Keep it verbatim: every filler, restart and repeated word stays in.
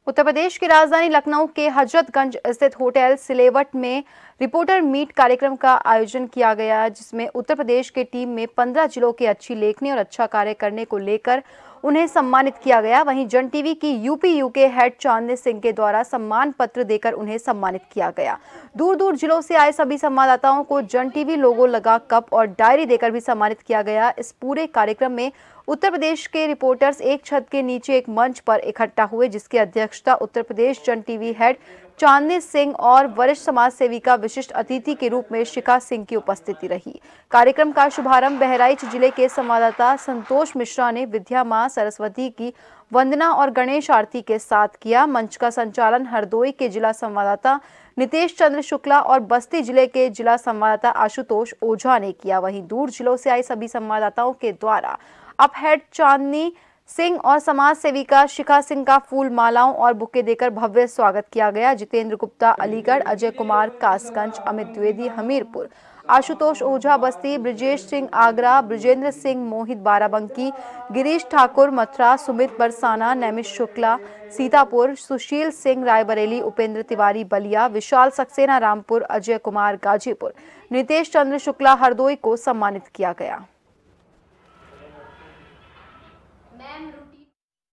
उत्तर प्रदेश की राजधानी लखनऊ के हजरतगंज स्थित होटल सिलेवट में रिपोर्टर मीट कार्यक्रम का आयोजन किया गया, जिसमें उत्तर प्रदेश की टीम में पंद्रह जिलों के अच्छी लेखनी और अच्छा कार्य करने को लेकर उन्हें सम्मानित किया गया। वहीं जन टीवी की UP UK head Chandni Singh के द्वारा सम्मान पत्र देकर उन्हें सम्मानित किया गया। दूर दूर जिलों से आए सभी संवाददाताओं को जन टीवी लोगो लगा कप और डायरी देकर भी सम्मानित किया गया। इस पूरे कार्यक्रम में उत्तर प्रदेश के रिपोर्टर्स एक छत के नीचे एक मंच पर इकट्ठा हुए, जिसकी अध्यक्षता उत्तर प्रदेश जन टीवी हेड चांदनी सिंह और वरिष्ठ समाज सेविका विशिष्ट अतिथि के रूप में शिखा सिंह की उपस्थिति रही। कार्यक्रम का शुभारंभ बहराइच जिले के संवाददाता संतोष मिश्रा ने विद्या मां सरस्वती की वंदना और गणेश आरती के साथ किया। मंच का संचालन हरदोई के जिला संवाददाता नितेश चंद्र शुक्ला और बस्ती जिले के जिला संवाददाता आशुतोष ओझा ने किया। वहीं दूर जिलों से आए सभी संवाददाताओं के द्वारा अब हेड चांदनी सिंह और समाज सेविका शिखा सिंह का फूल मालाओं और बुके देकर भव्य स्वागत किया गया। जितेंद्र गुप्ता अलीगढ़, अजय कुमार कासगंज, अमित द्विवेदी हमीरपुर, आशुतोष ओझा बस्ती, ब्रिजेश सिंह आगरा, ब्रिजेंद्र सिंह मोहित बाराबंकी, गिरीश ठाकुर मथुरा, सुमित बरसाना, नैमिष शुक्ला सीतापुर, सुशील सिंह रायबरेली, उपेंद्र तिवारी बलिया, विशाल सक्सेना रामपुर, अजय कुमार गाजीपुर, नितेश चंद्र शुक्ला हरदोई को सम्मानित किया गया।